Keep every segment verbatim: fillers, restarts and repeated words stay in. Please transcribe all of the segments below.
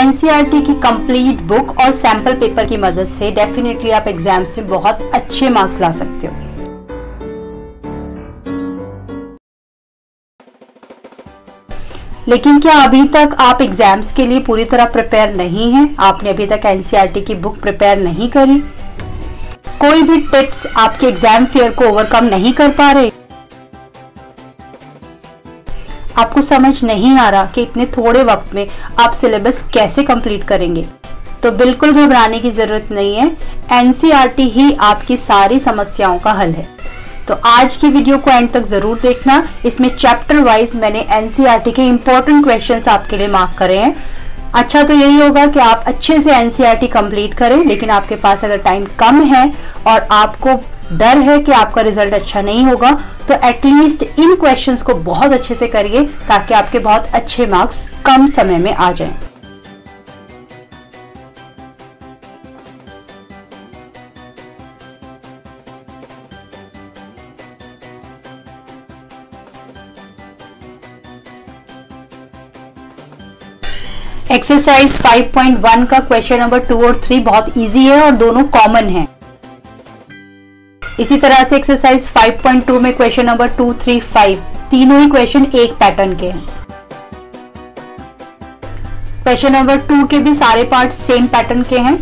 NCERT की complete book और sample paper की मदद से डेफिनेटली आप एग्जाम्स में बहुत अच्छे मार्क्स ला सकते हो। लेकिन क्या अभी तक आप एग्जाम्स के लिए पूरी तरह प्रिपेयर नहीं हैं? आपने अभी तक एनसीईआरटी की बुक प्रिपेयर नहीं करी? कोई भी टिप्स आपके एग्जाम फेयर को ओवरकम नहीं कर पा रहे? आपको समझ नहीं आ रहा कि इतने थोड़े वक्त में आप सिलेबस कैसे कंप्लीट करेंगे? तो बिल्कुल घबराने की जरूरत नहीं है। एनसीईआरटी ही आपकी सारी समस्याओं का हल है। तो आज की वीडियो को एंड तक जरूर देखना। इसमें चैप्टर वाइज मैंने एनसीईआरटी के इंपॉर्टेंट क्वेश्चंस आपके लिए मार्क करे हैं। अच्छा तो यही होगा कि आप अच्छे से एनसीईआरटी कंप्लीट करें, लेकिन आपके पास अगर टाइम कम है और आपको डर है कि आपका रिजल्ट अच्छा नहीं होगा, तो एटलीस्ट इन क्वेश्चंस को बहुत अच्छे से करिए ताकि आपके बहुत अच्छे मार्क्स कम समय में आ जाएं। एक्सरसाइज फाइव पॉइंट वन का क्वेश्चन नंबर टू और थ्री बहुत इजी है और दोनों कॉमन हैं। इसी तरह से एक्सरसाइज फाइव पॉइंट टू में question number two, three, five तीनों ही क्वेश्चन एक पैटर्न के हैं। क्वेश्चन नंबर टू के भी सारे पार्ट सेम पैटर्न के हैं।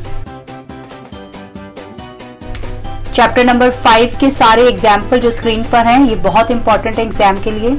चैप्टर नंबर फाइव के सारे एग्जाम्पल जो स्क्रीन पर हैं ये बहुत इंपॉर्टेंट है एग्जाम के लिए।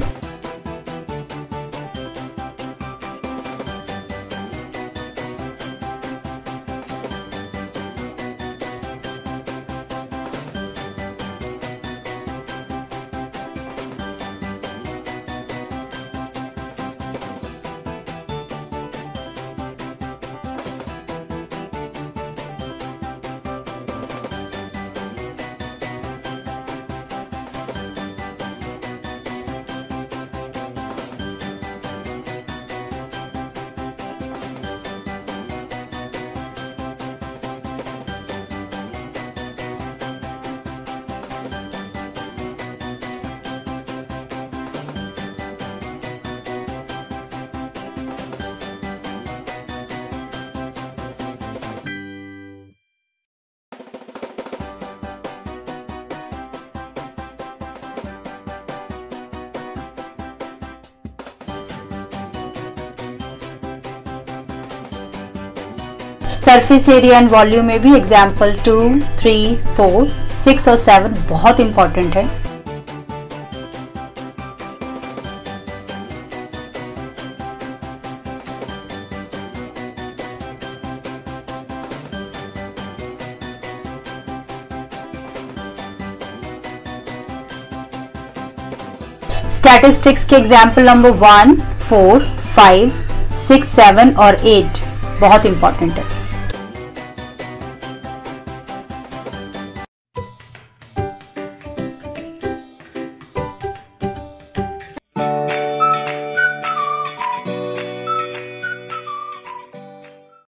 सरफेस एरिया एंड वॉल्यूम में भी example two, three, four, six और सेवन बहुत इंपॉर्टेंट है। स्टैटिस्टिक्स के example number one, four, five, six, seven और एट बहुत इंपॉर्टेंट है।